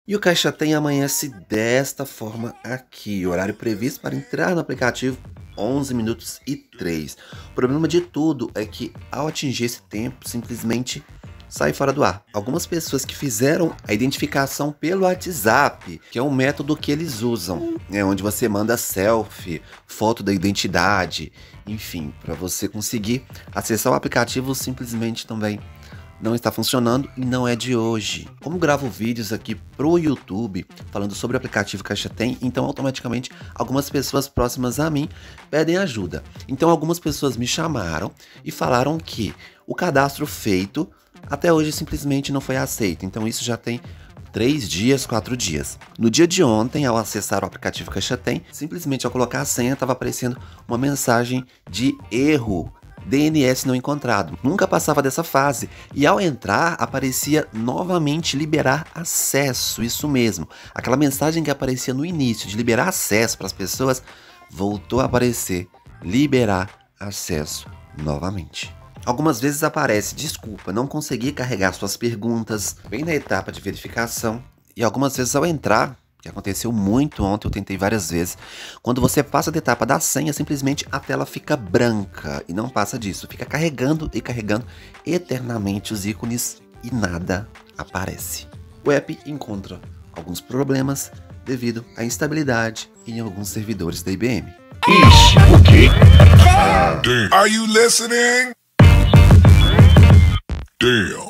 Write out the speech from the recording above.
E o Caixa Tem amanhece desta forma aqui, horário previsto para entrar no aplicativo 11 minutos e 3. O problema de tudo é que ao atingir esse tempo, simplesmente sai fora do ar. Algumas pessoas que fizeram a identificação pelo WhatsApp, que é um método que eles usam, onde você manda selfie, foto da identidade, enfim, para você conseguir acessar o aplicativo simplesmente também não está funcionando e não é de hoje. Como gravo vídeos aqui pro YouTube falando sobre o aplicativo Caixa Tem, então automaticamente algumas pessoas próximas a mim pedem ajuda. Então algumas pessoas me chamaram e falaram que o cadastro feito até hoje simplesmente não foi aceito. Então isso já tem 3 dias, 4 dias. No dia de ontem, ao acessar o aplicativo Caixa Tem, simplesmente ao colocar a senha, estava aparecendo uma mensagem de erro. DNS não encontrado. Nunca passava dessa fase. E ao entrar, aparecia novamente liberar acesso. Isso mesmo. Aquela mensagem que aparecia no início de liberar acesso para as pessoas, voltou a aparecer liberar acesso novamente. Algumas vezes aparece, desculpa, não consegui carregar suas perguntas, bem na etapa de verificação. E algumas vezes ao entrar, que aconteceu muito ontem, eu tentei várias vezes. Quando você passa da etapa da senha, simplesmente a tela fica branca e não passa disso. Fica carregando e carregando eternamente os ícones e nada aparece. O app encontra alguns problemas devido à instabilidade em alguns servidores da IBM. Ixi, o quê? Are you listening? Damn.